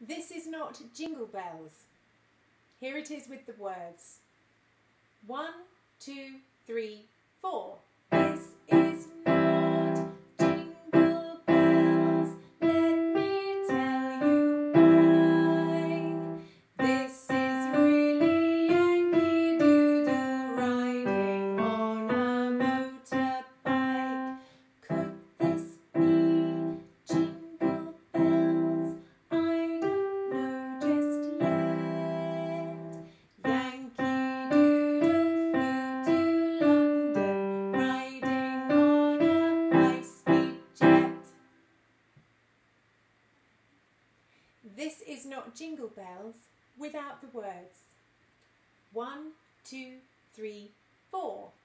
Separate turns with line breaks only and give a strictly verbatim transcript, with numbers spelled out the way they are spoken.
This is not Jingle Bells. Here it is with the words. One, two, three, four. This is not Jingle Bells, let me tell you why. This is really Yankee Doodle riding on a motorbike. Could this be Jingle Bells? I don't know just yet. Yankee Doodle flew to London riding on a high-speed jet. This is not Jingle Bells without the words. One, two, three, four.